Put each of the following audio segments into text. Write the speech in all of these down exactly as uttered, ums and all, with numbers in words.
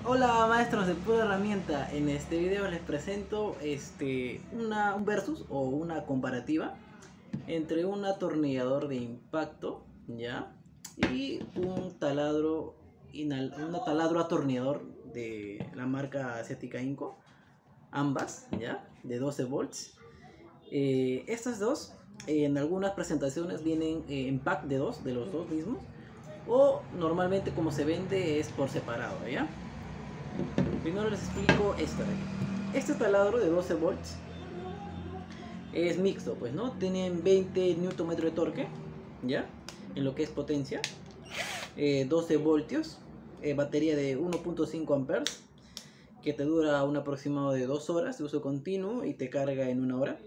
Hola maestros de pura herramienta, en este video les presento este, una, un versus o una comparativa entre un atornillador de impacto, ¿ya? Y un taladro, un taladro atornillador de la marca asiática Inco, ambas, ¿ya? De doce volts. Eh, estas dos, eh, en algunas presentaciones vienen eh, en pack de dos, de los dos mismos, o normalmente como se vende es por separado, ¿ya? Primero les explico esta de aquí. Este taladro de doce volts es mixto, pues, ¿no? Tienen veinte newton metros de torque, ¿ya? En lo que es potencia, eh, doce voltios, eh, batería de uno punto cinco amperes, que te dura un aproximado de dos horas de uso continuo y te carga en una hora.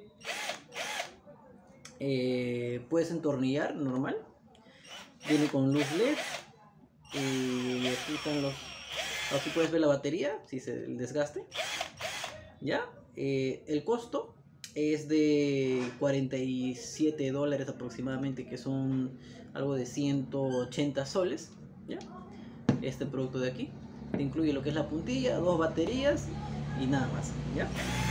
Eh, puedes entornillar normal, viene con luz L E D y aquí están los... Aquí puedes ver la batería, si se el desgaste. Ya, eh, el costo es de cuarenta y siete dólares aproximadamente, que son algo de ciento ochenta soles. Ya, este producto de aquí te incluye lo que es la puntilla, dos baterías y nada más. Ya,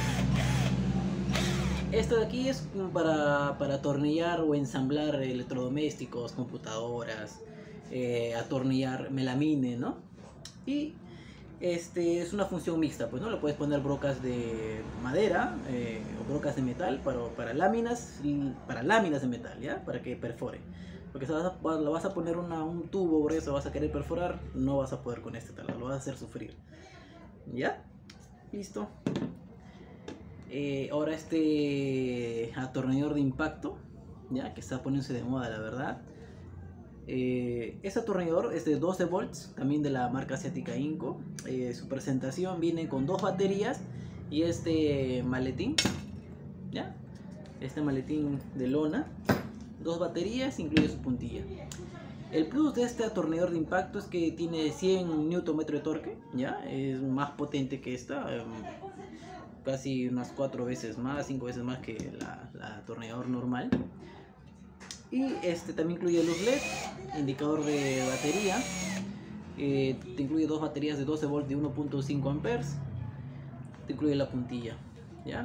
esto de aquí es para, para atornillar o ensamblar electrodomésticos, computadoras, eh, atornillar melamine, ¿no? Y este es una función mixta, pues no, le puedes poner brocas de madera eh, o brocas de metal para, para láminas para láminas de metal, ya, para que perfore. Porque si vas a, lo vas a poner una, un tubo grueso, vas a querer perforar, no vas a poder con este taladro, lo vas a hacer sufrir. Ya, listo. Eh, ahora este atornillador de impacto, ya, que está poniéndose de moda, la verdad. Eh, este atornillador es de doce volts, también de la marca asiática Inco. Eh, su presentación viene con dos baterías y este maletín, ¿ya? Este maletín de lona, dos baterías, incluye su puntilla. El plus de este atornillador de impacto es que tiene cien newton metros de torque, ¿ya? Es más potente que esta, eh, casi unas cuatro veces más, cinco veces más que la, la atornillador normal. Y este también incluye luz L E D, indicador de batería, eh, te incluye dos baterías de doce volts de uno punto cinco amperes, te incluye la puntilla, ¿ya?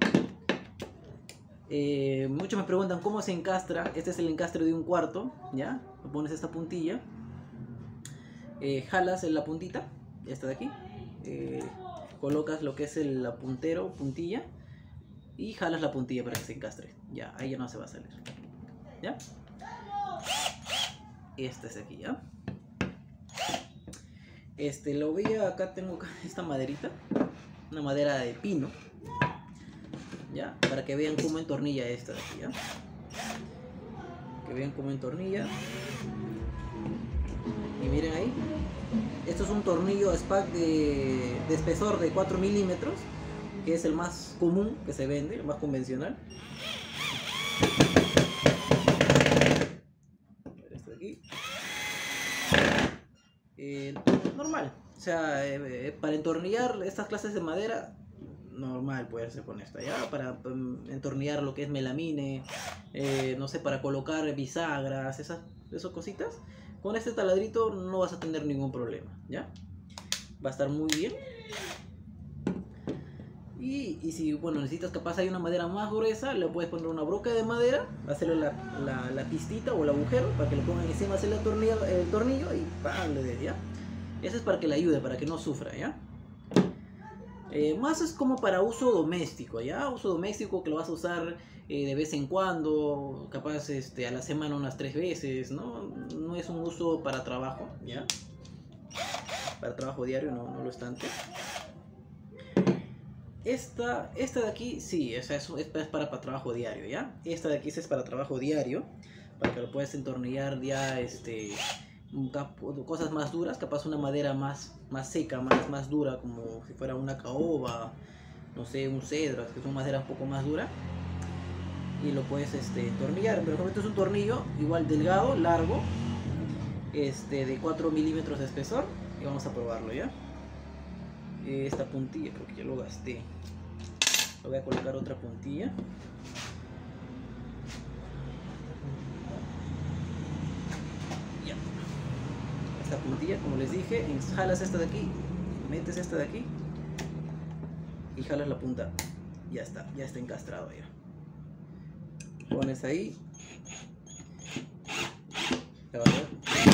Eh, muchos me preguntan cómo se encastra. Este es el encastre de un cuarto, ¿ya? Pones esta puntilla, eh, jalas en la puntita, esta de aquí, eh, colocas lo que es el puntero, puntilla, y jalas la puntilla para que se encastre, ya, ahí ya no se va a salir. ¿Ya? Este es aquí, ¿ya? Este, lo voy a... Acá tengo esta maderita, una madera de pino, ¿ya? Para que vean cómo entornilla esta de aquí, ¿ya? Que vean cómo entornilla. Y miren ahí. Esto es un tornillo SPAC de, de espesor de cuatro milímetros, que es el más común que se vende, el más convencional. Eh, normal, o sea, eh, para entornillar estas clases de madera, normal puede ser con esta, ya, para um, entornillar lo que es melamine, eh, no sé, para colocar bisagras, esas, esas cositas, con este taladrito no vas a tener ningún problema, ya, va a estar muy bien. Y, y si, bueno, necesitas capaz hay una madera más gruesa, le puedes poner una broca de madera, hacerle la, la, la pistita o el agujero para que le pongan encima, hacerle el tornillo, el tornillo y ¡pam! Le des, ¿ya? Eso es para que le ayude, para que no sufra, ¿ya? Eh, más es como para uso doméstico, ¿ya? Uso doméstico que lo vas a usar eh, de vez en cuando, capaz este, a la semana unas tres veces, ¿no? No es un uso para trabajo, ¿ya? Para trabajo diario no, no lo es tanto. Esta, esta de aquí, sí, o sea, es, es para, para trabajo diario, ¿ya? Esta de aquí sí es para trabajo diario, para que lo puedas entornillar ya, este, cosas más duras, capaz una madera más, más seca, más, más dura, como si fuera una caoba, no sé, un cedro, que son madera un poco más dura, y lo puedes, este, entornillar. Pero como esto es un tornillo, igual delgado, largo, este, de cuatro milímetros de espesor, y vamos a probarlo, ¿ya? Esta puntilla creo que ya lo gasté, le voy a colocar otra puntilla. Ya, esta puntilla, como les dije, jalas esta de aquí metes este de aquí y jalas la punta. Ya está, ya está encastrado ya. Pones ahí. A ver.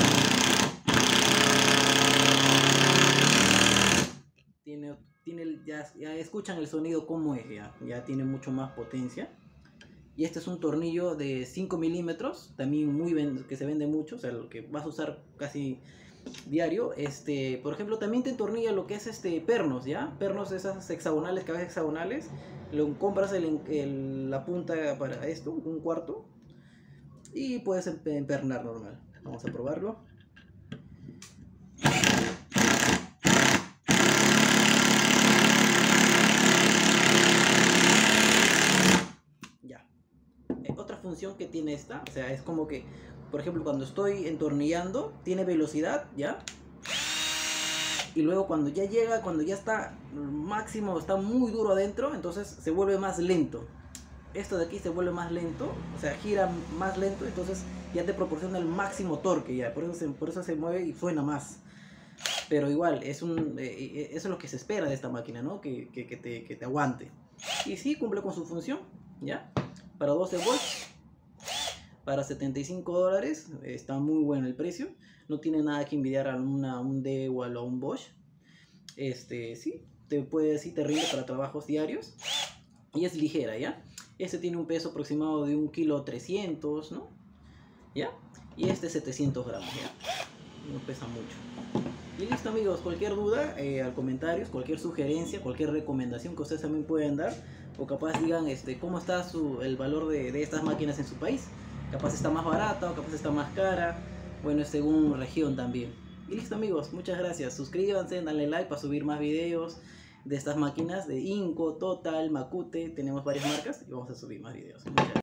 Tiene, tiene ya, ya escuchan el sonido como es, ya, ya tiene mucho más potencia. Y este es un tornillo de cinco milímetros, también muy ven, que se vende mucho, o sea, lo que vas a usar casi diario. Este, por ejemplo, también te entornilla lo que es este pernos, ¿ya? Pernos esas hexagonales, cabezas hexagonales. Lo compras el, el, la punta para esto, un cuarto, y puedes empernar normal. Vamos a probarlo. Ya. Eh, otra función que tiene esta, o sea, es como que, por ejemplo, cuando estoy entornillando, tiene velocidad, ¿ya? Y luego cuando ya llega, cuando ya está máximo, está muy duro adentro, entonces se vuelve más lento. Esto de aquí se vuelve más lento, o sea, gira más lento, entonces ya te proporciona el máximo torque, ya, por eso se, por eso se mueve y suena más. Pero igual, es un, eh, eso es lo que se espera de esta máquina, ¿no? Que, que, que, te, que te aguante. Y sí, cumple con su función, ¿ya? Para doce volts, para setenta y cinco dólares, está muy bueno el precio. No tiene nada que envidiar a una, un Dewalt o a un Bosch. Este, sí, te puede, sí te rinde para trabajos diarios. Y es ligera, ¿ya? Este tiene un peso aproximado de un kilo trescientos, ¿no? ¿Ya? Y este setecientos gramos, ¿ya? No pesa mucho. Y listo, amigos, cualquier duda, eh, al comentarios, cualquier sugerencia, cualquier recomendación que ustedes también pueden dar, o capaz digan este, cómo está su, el valor de, de estas máquinas en su país. Capaz está más barata o capaz está más cara. Bueno, es según región también. Y listo, amigos, muchas gracias. Suscríbanse, denle like para subir más videos de estas máquinas de Inco, Total, Makute. Tenemos varias marcas y vamos a subir más videos. Muchas gracias.